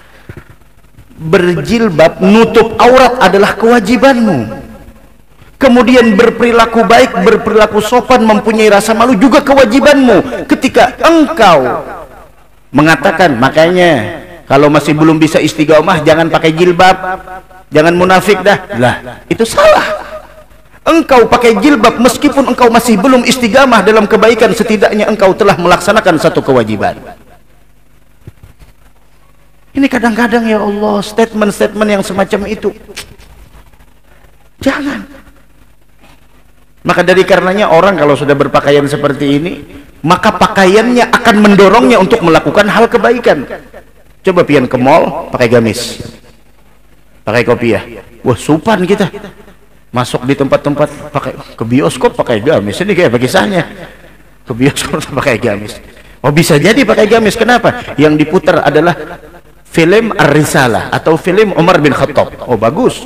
Berjilbab, nutup aurat adalah kewajibanmu. Kemudian berperilaku baik, berperilaku sopan, mempunyai rasa malu juga kewajibanmu. Ketika engkau mengatakan, makanya kalau masih belum bisa istiqomah jangan pakai jilbab, jangan munafik dah, lah itu salah. Engkau pakai jilbab meskipun engkau masih belum istiqamah dalam kebaikan, setidaknya engkau telah melaksanakan satu kewajiban. Ini kadang-kadang ya Allah, statement-statement yang semacam itu jangan. Maka dari karenanya orang kalau sudah berpakaian seperti ini, maka pakaiannya akan mendorongnya untuk melakukan hal kebaikan. Coba pian ke mall pakai gamis, pakai kopiah, wah supan kita. Masuk di tempat-tempat pakai, ke bioskop pakai gamis, ini kayak kisahnya. Ke bioskop pakai gamis. Oh bisa jadi pakai gamis, kenapa? Yang diputar adalah film Ar-Risalah atau film Umar bin Khattab. Oh bagus,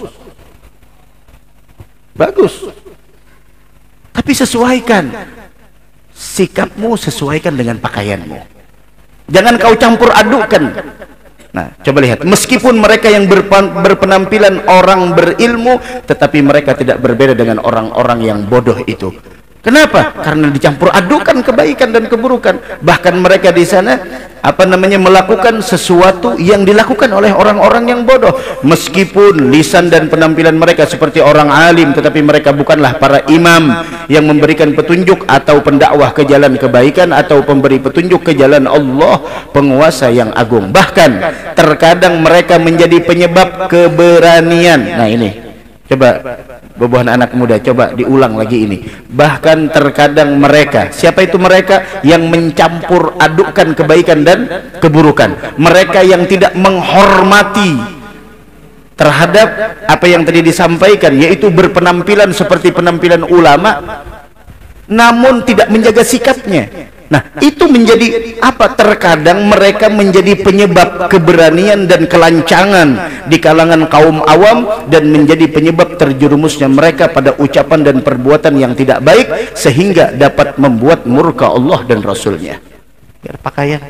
bagus. Tapi sesuaikan sikapmu, sesuaikan dengan pakaianmu. Jangan kau campur adukan. Nah, coba lihat, meskipun mereka yang berpenampilan orang berilmu, tetapi mereka tidak berbeda dengan orang-orang yang bodoh itu. Kenapa? Karena dicampur adukan kebaikan dan keburukan. Bahkan mereka di sana apa namanya melakukan sesuatu yang dilakukan oleh orang-orang yang bodoh. Meskipun lisan dan penampilan mereka seperti orang alim, tetapi mereka bukanlah para imam yang memberikan petunjuk atau pendakwah ke jalan kebaikan atau pemberi petunjuk ke jalan Allah, penguasa yang agung. Bahkan terkadang mereka menjadi penyebab keberanian. Nah ini, coba bobohan anak muda, coba diulang lagi ini. Bahkan terkadang mereka, siapa itu mereka? Yang mencampur adukkan kebaikan dan keburukan. Mereka yang tidak menghormati terhadap apa yang tadi disampaikan, yaitu berpenampilan seperti penampilan ulama, namun tidak menjaga sikapnya. Nah, itu menjadi apa? Terkadang mereka menjadi penyebab keberanian dan kelancangan di kalangan kaum awam, dan menjadi penyebab terjerumusnya mereka pada ucapan dan perbuatan yang tidak baik, sehingga dapat membuat murka Allah dan Rasulnya. Biar pakaian,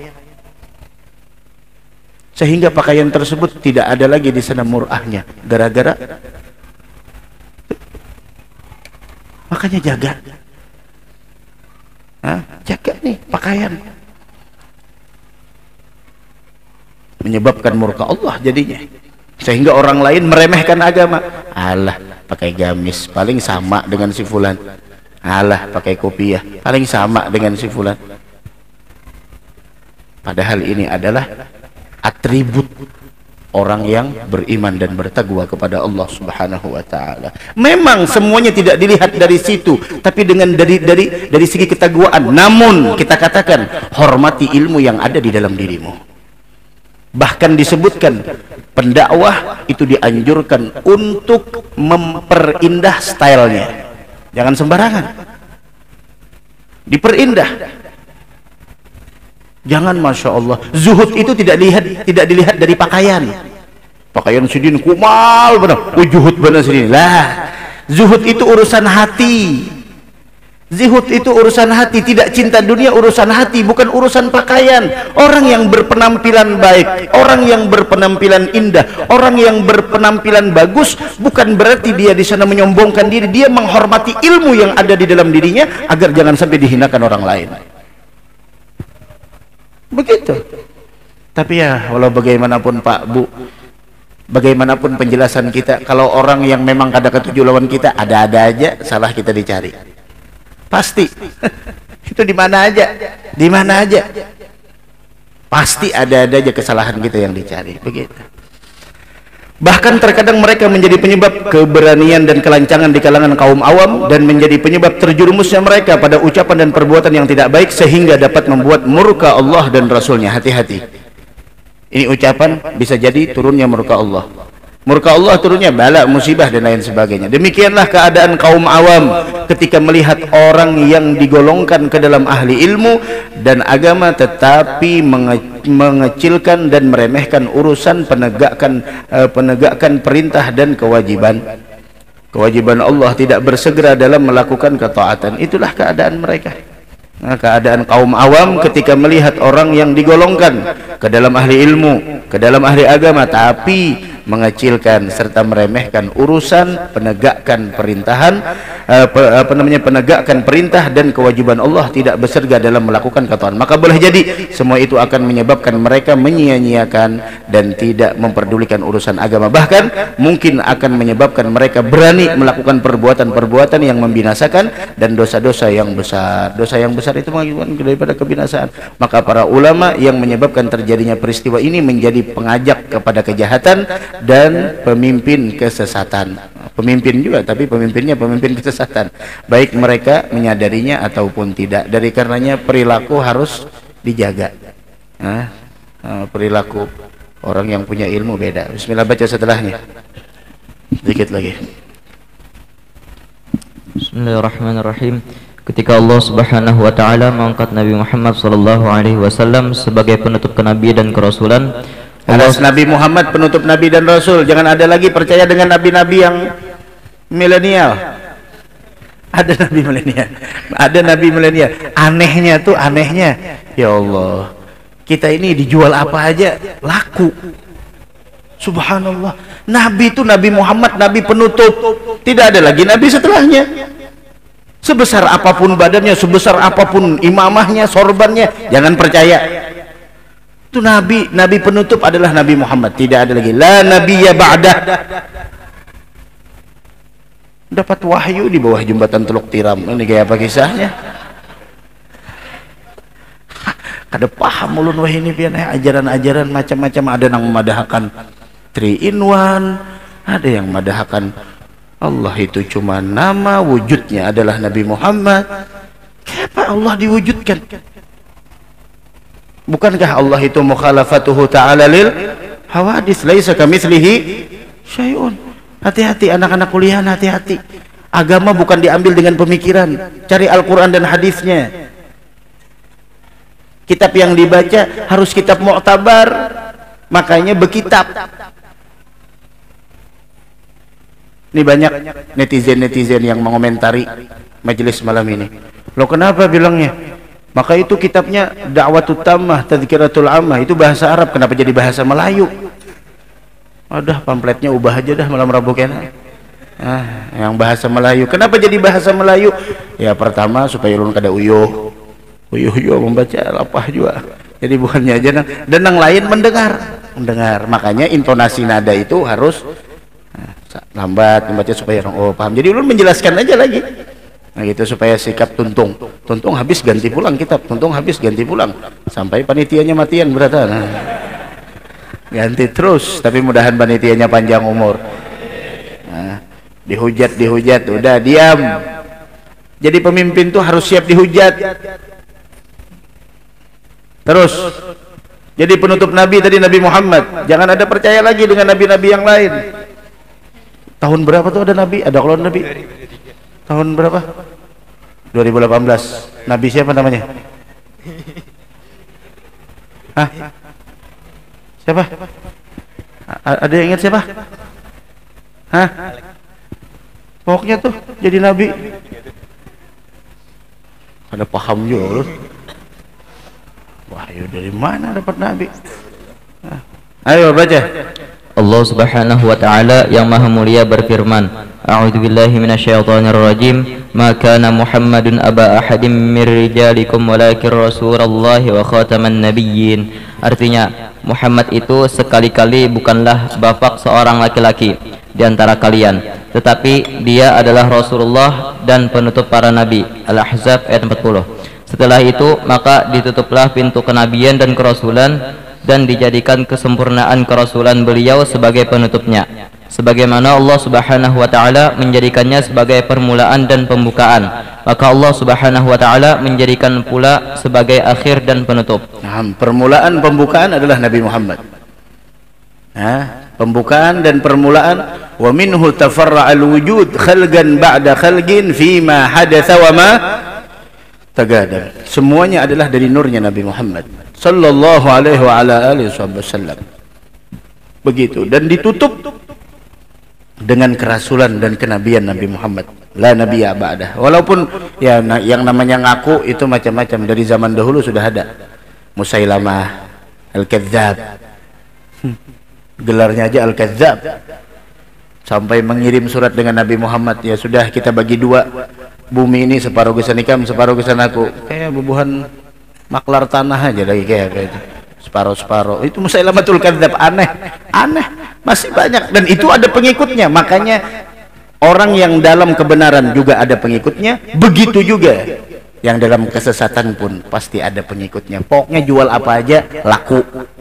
sehingga pakaian tersebut tidak ada lagi di sana murahnya, gara-gara makanya jaga. Hah? Jaga nih pakaian, menyebabkan murka Allah jadinya, sehingga orang lain meremehkan agama. Alah pakai gamis paling sama dengan si fulan, alah pakai kopiah paling sama dengan si fulan. Padahal ini adalah atribut orang yang beriman dan bertakwa kepada Allah Subhanahu wa taala. Memang semuanya tidak dilihat dari situ, tapi dengan dari dari dari segi ketakwaan. Namun kita katakan, hormati ilmu yang ada di dalam dirimu. Bahkan disebutkan pendakwah itu dianjurkan untuk memperindah stylenya. Jangan sembarangan. Diperindah. Jangan, masya Allah. Zuhud itu tidak dilihat, tidak dilihat dari pakaian. Pakaian sidin kumal benar, oh zuhud benar sidin. Lah, zuhud itu urusan hati. Zuhud itu urusan hati, tidak cinta dunia urusan hati, bukan urusan pakaian. Orang yang berpenampilan baik, orang yang berpenampilan indah, orang yang berpenampilan bagus, bukan berarti dia di sana menyombongkan diri. Dia menghormati ilmu yang ada di dalam dirinya agar jangan sampai dihinakan orang lain. Begitu. Tapi ya walau bagaimanapun Pak Bu, bagaimanapun penjelasan kita, kalau orang yang memang kada ketujuh lawan kita, ada-ada aja salah kita dicari. Pasti. Itu di mana aja, di mana aja, pasti ada-ada aja kesalahan kita yang dicari. Begitu. Bahkan terkadang mereka menjadi penyebab keberanian dan kelancangan di kalangan kaum awam, dan menjadi penyebab terjerumusnya mereka pada ucapan dan perbuatan yang tidak baik, sehingga dapat membuat murka Allah dan Rasulnya. Hati-hati, ini ucapan bisa jadi turunnya murka Allah. Murka Allah turunnya bala, musibah dan lain sebagainya. Demikianlah keadaan kaum awam ketika melihat orang yang digolongkan ke dalam ahli ilmu dan agama, tetapi menge mengecilkan dan meremehkan urusan penegakkan uh, penegakkan perintah dan kewajiban. kewajiban Allah, tidak bersegera dalam melakukan ketaatan. Itulah keadaan mereka. Nah, keadaan kaum awam ketika melihat orang yang digolongkan ke dalam ahli ilmu, ke dalam ahli agama, tapi mengecilkan serta meremehkan urusan penegakkan perintahan, uh, pe, apa namanya penegakkan perintah dan kewajiban Allah, tidak bersegera dalam melakukan ketaatan, maka boleh jadi semua itu akan menyebabkan mereka menyia-nyiakan dan tidak memperdulikan urusan agama, bahkan mungkin akan menyebabkan mereka berani melakukan perbuatan-perbuatan yang membinasakan dan dosa-dosa yang besar. Dosa yang besar itu mengakibatkan daripada kebinasaan. Maka para ulama yang menyebabkan terjadinya peristiwa ini menjadi pengajak kepada kejahatan dan pemimpin kesesatan. Pemimpin juga, tapi pemimpinnya pemimpin kesesatan, baik mereka menyadarinya ataupun tidak. Dari karenanya perilaku harus dijaga. Nah, perilaku orang yang punya ilmu beda. Bismillah, baca setelahnya sedikit lagi. Bismillahirrahmanirrahim. Ketika Allah Subhanahu wa taala mengangkat Nabi Muhammad sallallahu alaihi wasallam sebagai penutup kenabian dan kerasulan, atas Nabi Muhammad penutup nabi dan rasul, jangan ada lagi percaya dengan nabi-nabi yang milenial. Ada nabi milenial, ada nabi milenial. Anehnya tuh, anehnya, ya Allah, kita ini dijual apa aja laku. Subhanallah, nabi itu Nabi Muhammad, nabi penutup, tidak ada lagi nabi setelahnya. Sebesar apapun badannya, sebesar apapun imamahnya, sorbannya, jangan percaya. Itu nabi, nabi penutup adalah Nabi Muhammad, tidak ada lagi. La nabiyya ba'dah. Dapat wahyu di bawah jembatan Teluk Tiram. Ini kayak apa kisahnya? Kada paham ulun wah ini pian ajaran-ajaran macam-macam. Ada yang memadahkan three in one, ada yang memadahkan Allah itu cuma nama, wujudnya adalah Nabi Muhammad. Kenapa Allah diwujudkan? Bukankah Allah itu mukhalafatuhu ta'ala lil hawadis, laisa kamitslihi syai'un. Hati-hati anak-anak kuliah, hati-hati. Agama bukan diambil dengan pemikiran. Cari Al-Quran dan hadisnya. Kitab yang dibaca harus kitab mu'tabar, makanya berkitab. Ini banyak netizen-netizen yang mengomentari majelis malam ini. Loh kenapa bilangnya? Maka itu kitabnya Da'watut Tammah, Tadhkiratul Ammah, itu bahasa Arab, kenapa jadi bahasa Melayu? Udah pamfletnya ubah aja dah malam Rabu kena. Ah, yang bahasa Melayu. Kenapa jadi bahasa Melayu? Ya pertama supaya ulun kada uyuh. Uyuh-uyuh membaca lapah juga. Jadi bukannya aja nang, dan yang lain mendengar. Mendengar. Makanya intonasi nada itu harus lambat membaca supaya orang oh paham. Jadi ulun menjelaskan aja lagi. Nah gitu supaya sikap tuntung. Tuntung habis ganti pulang kitab. Tuntung habis ganti pulang sampai panitianya matian berata. Nah, ganti terus. Tapi mudahan panitianya panjang umur. Nah, dihujat dihujat udah diam. Jadi pemimpin tuh harus siap dihujat. Terus. Jadi penutup nabi tadi Nabi Muhammad. Jangan ada percaya lagi dengan nabi-nabi yang lain. Tahun berapa tuh ada nabi? Ada kalau nabi? Tahun berapa? dua ribu delapan belas. Nabi siapa namanya? Hah? Siapa? A ada yang ingat siapa? Hah? Pokoknya tuh jadi nabi. Ada paham juga loh. Wahyu dari mana dapat nabi? Nah. Ayo baca. Allah Subhanahu wa taala yang Maha Mulia berfirman, A'udzu billahi minasyaitonir rajim, ma kana Muhammadun aba ahadin mir rijalikum walakin rasulullahi wa khataman nabiyyin. Artinya, Muhammad itu sekali-kali bukanlah bapak seorang laki-laki di antara kalian, tetapi dia adalah Rasulullah dan penutup para nabi. Al-Ahzab ayat empat puluh. Setelah itu maka ditutuplah pintu kenabian dan kerasulan dan dijadikan kesempurnaan kerasulan beliau sebagai penutupnya, sebagaimana Allah Subhanahu wa taala menjadikannya sebagai permulaan dan pembukaan, maka Allah Subhanahu wa taala menjadikan pula sebagai akhir dan penutup. Nah, permulaan pembukaan adalah Nabi Muhammad. Nah, pembukaan dan permulaan, wa minhu tafarra'al wujud khalqan ba'da khalqin fima hadatsa wa ma tagadam. Semuanya adalah dari nurnya Nabi Muhammad sallallahu alaihi wa ala alihi wasallam. Begitu, dan ditutup dengan kerasulan dan kenabian Nabi Muhammad. La nabiyya ba'dah. Walaupun ya yang namanya ngaku itu macam-macam, dari zaman dahulu sudah ada. Musailamah Al-Kadzdzab, gelarnya aja Al-Kadzdzab, sampai mengirim surat dengan Nabi Muhammad, ya sudah kita bagi dua bumi ini, separuh gesan ikam, separuh gesan aku. Kayak bubuhan maklar tanah aja lagi kayak gitu, separuh-separuh. Itu Musailamatul Kadzdzab, aneh, aneh, masih banyak, dan itu ada pengikutnya. Makanya orang yang dalam kebenaran juga ada pengikutnya, begitu juga yang dalam kesesatan pun pasti ada pengikutnya. Pokoknya jual apa aja laku.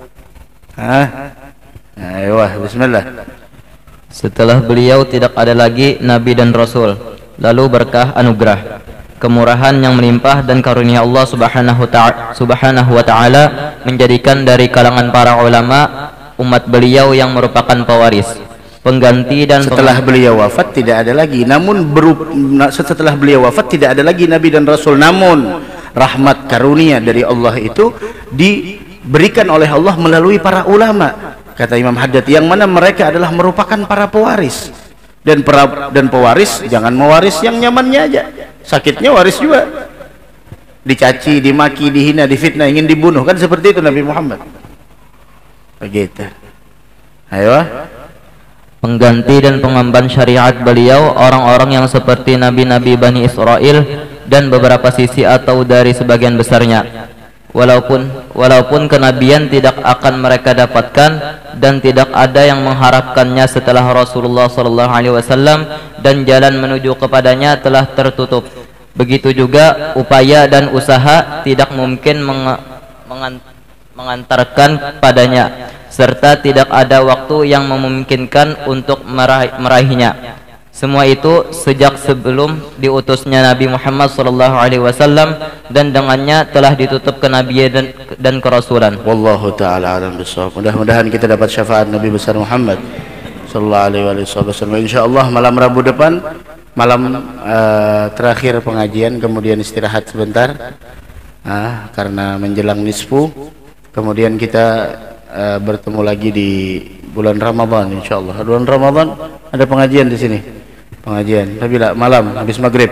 Hah? Ayo, bismillah. Setelah beliau tidak ada lagi nabi dan rasul, lalu berkah anugerah, kemurahan yang melimpah dan karunia Allah Subhanahu ta'ala Subhanahu wa taala menjadikan dari kalangan para ulama umat beliau yang merupakan pewaris, pengganti dan setelah beliau wafat tidak ada lagi, namun berup, setelah beliau wafat tidak ada lagi nabi dan rasul, namun rahmat karunia dari Allah itu diberikan oleh Allah melalui para ulama. Kata Imam Haddad, yang mana mereka adalah merupakan para pewaris, dan para, dan pewaris jangan mewaris yang nyamannya aja, sakitnya waris juga, dicaci, dimaki, dihina, difitnah, ingin dibunuh, kan seperti itu Nabi Muhammad. Begitu. Ayo. Pengganti dan pengemban syariat beliau orang-orang yang seperti nabi-nabi Bani Israel dan beberapa sisi atau dari sebagian besarnya. Walaupun walaupun kenabian tidak akan mereka dapatkan dan tidak ada yang mengharapkannya setelah Rasulullah shallallahu alaihi wasallam, dan jalan menuju kepadanya telah tertutup. Begitu juga upaya dan usaha tidak mungkin meng mengan mengantarkan padanya, serta tidak ada waktu yang memungkinkan untuk meraih, meraihnya. Semua itu sejak sebelum diutusnya Nabi Muhammad shallallahu alaihi wasallam, dan dengannya telah ditutup kenabian dan, dan kerasulan. Wallahu taala alam bisawab. Mudah-mudahan kita dapat syafaat Nabi besar Muhammad sallallahu alaihi wasallam. Insyaallah malam Rabu depan, malam uh, terakhir pengajian, kemudian istirahat sebentar uh, karena menjelang nisfu. Kemudian kita uh, bertemu lagi di bulan Ramadan insyaallah. Bulan Ramadan ada pengajian di sini. Pengajian tapi lah malam habis maghrib.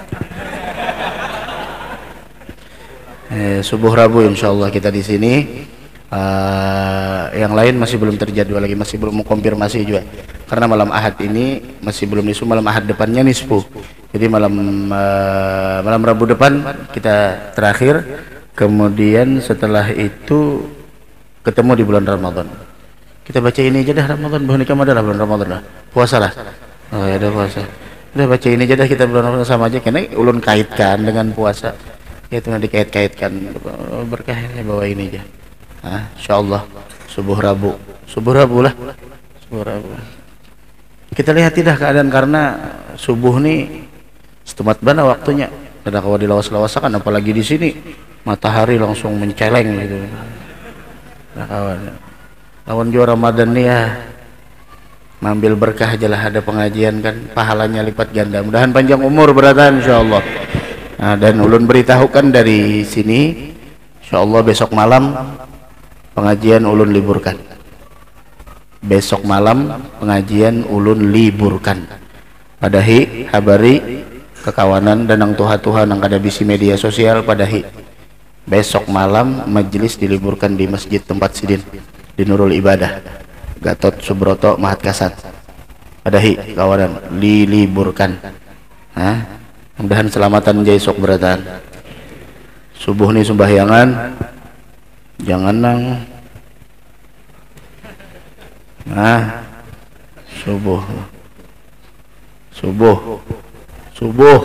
Eh, subuh Rabu insyaallah kita di sini. Uh, yang lain masih belum terjadwal lagi, masih belum mengkonfirmasi juga. Karena malam Ahad ini masih belum nisfu, malam Ahad depannya nisfu. Jadi malam uh, malam Rabu depan kita terakhir. Kemudian setelah itu ketemu di bulan Ramadan. Kita baca ini aja dah Ramadan, bukan nikah adalah bulan Ramadan lah. Puasa lah. Oh ya ada puasa. Udah baca ini aja dah kita bulan Ramadan sama aja, karena ulun kaitkan dengan puasa. Ya itu nanti kait-kaitkan berkahnya bawa ini aja. Ah, insyaallah subuh Rabu. Subuh Rabu lah. Subuh Rabu. Kita lihat tidak keadaan, karena subuh nih setemat bana waktunya. Ada kawan di lawas-lawasakan, apalagi di sini matahari langsung menceleng gitu. Nah, kawan. Lawan juara Ramadan nih ya, ngambil berkah aja lah, ada pengajian kan, pahalanya lipat ganda. Mudahan panjang umur beratan insyaallah. Nah, dan ulun beritahukan dari sini, insyaallah besok malam pengajian ulun liburkan. Besok malam pengajian ulun liburkan. Padahi habari kekawanan dan ang tuha-tuha nang kada bisi media sosial padahi. Besok malam majelis diliburkan di masjid tempat sidin di Nurul Ibadah Gatot Subroto Mahat Kasat. Padahi kawanan diliburkan. Hah? Mudahan selamatan jai sok beratan. Subuh nih sembahyangan jangan nang. Nah, subuh. Subuh. Subuh.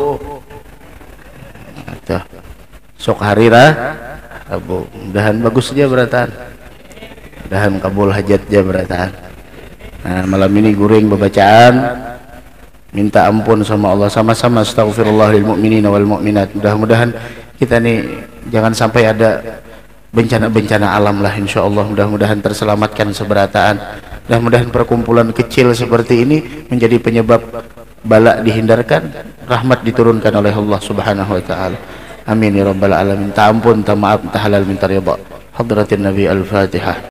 Tuh. Sok hari lah Rabu. Mudahan bagus aja beratan. Mudahan kabul hajat aja beratan. Nah, malam ini guring bacaan, minta ampun sama Allah, sama-sama astaghfirullah lil mu'minina wal mu'minat. Mudah-mudahan kita nih jangan sampai ada bencana-bencana alam lah insyaallah. Mudah-mudahan terselamatkan seberataan. Mudah-mudahan perkumpulan kecil seperti ini menjadi penyebab bala dihindarkan, rahmat diturunkan oleh Allah Subhanahu wa taala. Amin ya rabbal alamin. Ta ampun, ta maaf, ta halal, minta ridha. Hadratin Nabi Al-Fatihah.